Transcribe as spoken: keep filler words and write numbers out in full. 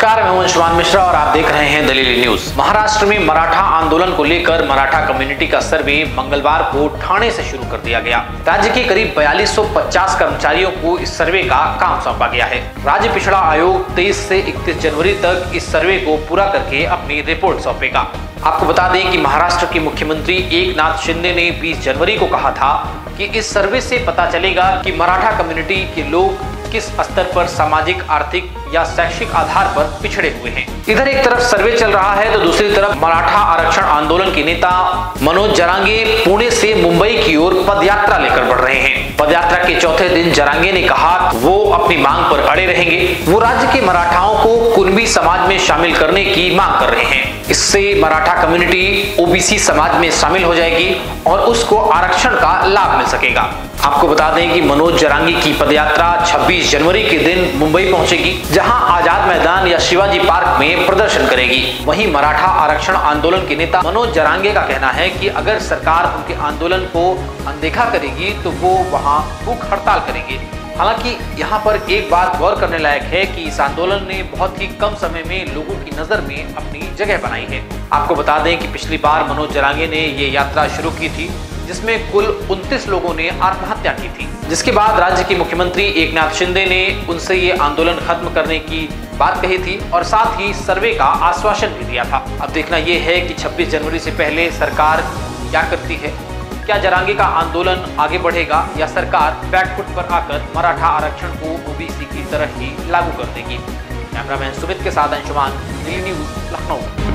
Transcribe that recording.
नमस्कार, मैं हूं अंशुमान मिश्रा और आप देख रहे हैं दलील न्यूज। महाराष्ट्र में मराठा आंदोलन को लेकर मराठा कम्युनिटी का सर्वे मंगलवार को ठाणे से शुरू कर दिया गया। राज्य के करीब बयालीस सौ पचास कर्मचारियों को इस सर्वे का काम सौंपा गया है। राज्य पिछड़ा आयोग तेईस से इकतीस जनवरी तक इस सर्वे को पूरा करके अपनी रिपोर्ट सौंपेगा। आपको बता दें कि महाराष्ट्र के मुख्यमंत्री एकनाथ शिंदे ने बीस जनवरी को कहा था कि इस सर्वे से पता चलेगा कि मराठा कम्युनिटी के लोग किस स्तर पर सामाजिक, आर्थिक या शैक्षिक आधार पर पिछड़े हुए हैं। इधर एक तरफ सर्वे चल रहा है तो दूसरी तरफ मराठा आरक्षण आंदोलन के नेता मनोज जरांगे पुणे से मुंबई की ओर पदयात्रा लेकर बढ़ रहे हैं। पदयात्रा के चौथे दिन जरांगे ने कहा वो अपनी मांग पर अड़े रहेंगे। वो राज्य के मराठाओं को कुणबी समाज में शामिल करने की मांग कर रहे हैं। इससे मराठा कम्युनिटी ओबीसी समाज में शामिल हो जाएगी और उसको आरक्षण का लाभ मिल सकेगा। आपको बता दें कि मनोज जरांगे की पदयात्रा छब्बीस जनवरी के दिन मुंबई पहुंचेगी, जहां आजाद मैदान या शिवाजी पार्क में प्रदर्शन करेगी। वहीं मराठा आरक्षण आंदोलन के नेता मनोज जरांगे का कहना है कि अगर सरकार उनके आंदोलन को अनदेखा करेगी तो वो वहां भूख हड़ताल करेंगे। हालांकि यहाँ पर एक बात गौर करने लायक है कि इस आंदोलन ने बहुत ही कम समय में लोगों की नजर में अपनी जगह बनाई है। आपको बता दें कि पिछली बार मनोज जरांगे ने ये यात्रा शुरू की थी, जिसमें कुल उनतीस लोगों ने आत्महत्या की थी, जिसके बाद राज्य के मुख्यमंत्री एकनाथ शिंदे ने उनसे ये आंदोलन खत्म करने की बात कही थी और साथ ही सर्वे का आश्वासन भी दिया था। अब देखना यह है कि छब्बीस जनवरी से पहले सरकार क्या करती है। क्या जरांगे का आंदोलन आगे बढ़ेगा या सरकार बैकफुट पर आकर मराठा आरक्षण को ओबीसी की तरह ही लागू कर देगी। कैमरामैन सुमित के साथ अंशुमान, दलील न्यूज, लखनऊ।